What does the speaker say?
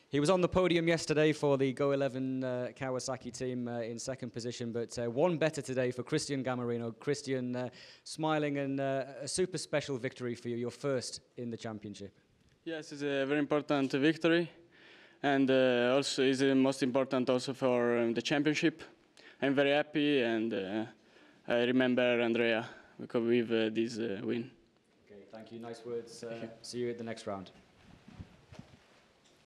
He was on the podium yesterday for the Go 11 Kawasaki team in second position, but one better today for Christian Gamarino. Christian, smiling, and a super special victory for you, your first in the championship. Yes, it's a very important victory, and also is the most important also for the championship. I'm very happy, and I remember Andrea with this win. Okay, thank you. Nice words. See you at the next round.